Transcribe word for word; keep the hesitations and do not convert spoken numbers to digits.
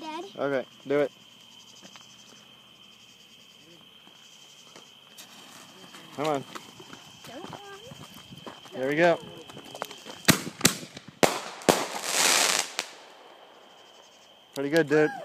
Dad. Okay, do it. Come on. Don't run. There we go. Pretty good, dude.